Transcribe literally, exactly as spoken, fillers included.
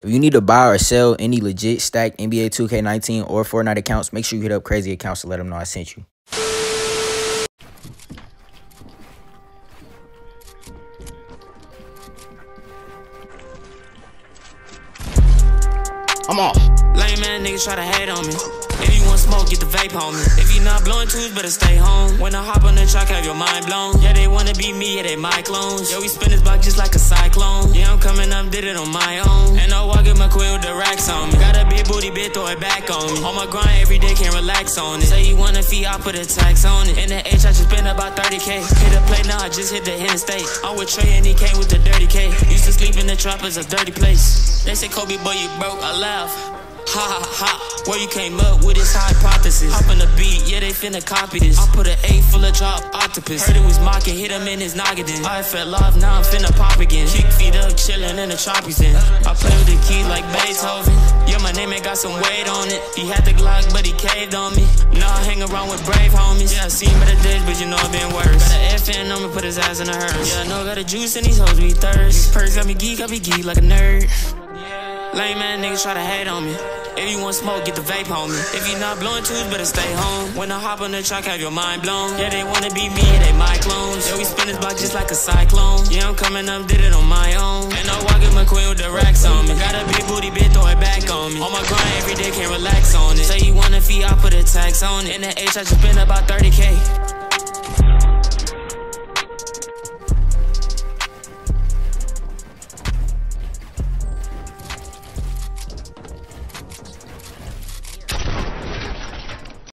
If you need to buy or sell any legit stacked N B A two K nineteen or Fortnite accounts, make sure you hit up Crazy Accounts to let them know I sent you. I'm off. Lame man niggas try to hate on me. If you want smoke, get the vape on me. If you not blowing tools, better stay home. When I hop on the track, have your mind blown. Yeah, they wanna be me, yeah, they my clones. Yo, we spin this block just like a cyclone. Yeah, I'm coming up, did it on my own. And I walk in my queen with the racks on me. Got a big booty, bitch, throw it back on me. On my grind every day, can't relax on it. Say you want a fee, I put a tax on it. In the H, I just spent about thirty K. Hit a play, now I just hit the interstate. I'm with Trey and he came with the dirty K. Used to sleep in the trap, it's a dirty place. They say, Kobe, boy, you broke, I laugh. Ha ha ha, where you came up with this hypothesis. Hop on the beat, yeah, they finna copy this. I put an eight full of drop octopus. Heard it was mocking, hit him in his noggin. I fell off, now I'm finna pop again. Kick feet up, chillin' in the tropics in. I play with the key like Beethoven. Yeah, my name ain't got some weight on it. He had the Glock, but he caved on me. Now I hang around with brave homies. Yeah, I seen him at the ditch, but you know it been worse. Got an F in on me, put his ass in a hearse. Yeah, I know got a juice in these hoes, we thirst. Perks got me geek, I be geek like a nerd. Lame man niggas try to hate on me. If you want smoke, get the vape on me. If you not blowing tools, better stay home. When I hop on the track, have your mind blown. Yeah, they wanna be me, they my clones. Yeah, we spin this block just like a cyclone. Yeah, I'm coming up, did it on my own. And I walk in my queen with the racks on me. Got a big booty, bitch, throw it back on me. On my grind every day, can't relax on it. Say you want a fee, I put a tax on it. In the H, I just spent about thirty K.